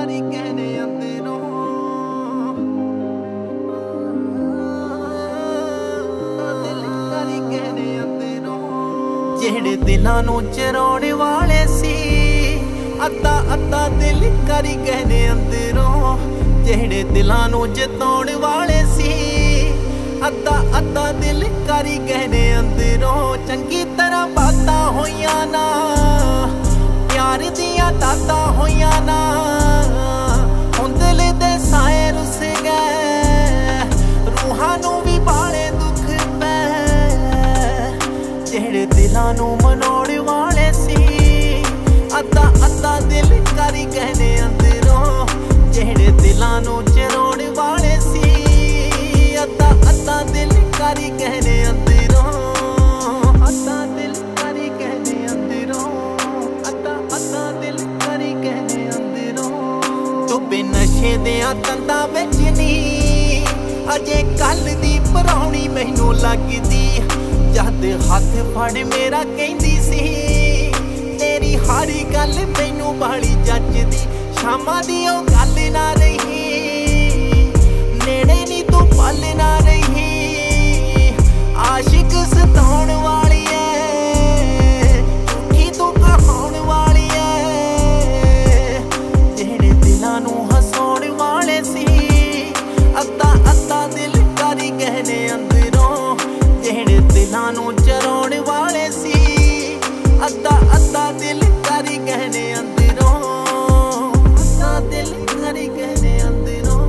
करी कहने अंदरों जेड़े दिलां नूं चराउण वाले सी अद्धा अद्धा दिल करी कहने अंदरों जेड़े दिलां नूं जताउण वाले सी अद्धा अद्धा दिल करी कहने अंदरों चंगी तरह बातां होइयां ना प्यार दियां दातां होइयां ना हुण दिल दे साए रुस गए रूहां नूं भी बाले दुख पै जेड़े दिलां नूं मनाउण वाले सी अद्धा अद्धा दिल करी कहने अंदरों जेड़े दिलां नूं चराउण वाले सी अद्धा अद्धा दिल करी कहने अंदरों अद्धा दिल करी कहने अंदरों अद्धा अद्धा दिल करी कहने अंदरों तू बे नशे दियां तंदां विच नी अजे कल दी पराउणी मैनू लगदी जद हाथ फड़ मेरा कहंदी सी तेरी हारी गल मैनू बाली जचदी शामां दी ओ गल ना रही नेड़े नी तू पल ना रही आशिक सताउण वाली ऐ झूठी तू कहाउण वाली ऐ जेड़े दिलां नूं हसाउण वाले सी अद्धा अद्धा दिल करी कहने अंदरों जेड़े दिलां नूं चराउण वाले सी अद्धा अद्धा दिल करी कहने अंदरों अद्धा दिल करी कहने अंदरों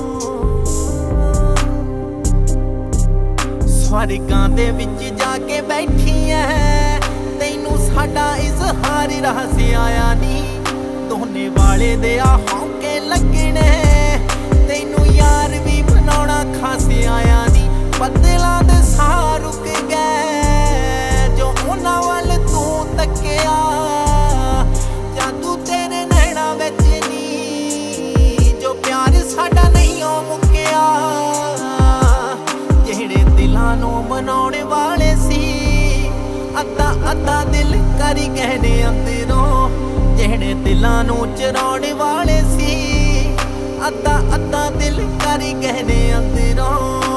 स्वर्गां दे विच जाके बैठी ऐ तैनू साडा इज़हार रहस्य आया नी दोने वाले दे आ हौके लगने तैनू यार भी बनाउणा खास आया नी बदलां दे साह रुक गए जो उन्हां वल तू तकिया जादू तेरे नैना विच नी जो प्यार साडा नहीं ओ मुक्किया जेड़े दिलां नूं मनाउण वाले सी अद्धा अद्धा दिल करी कहने अंदरों जेड़े दिलां नूं चराउण वाले सी अद्धा अद्धा दिल करी कहने अंदरों।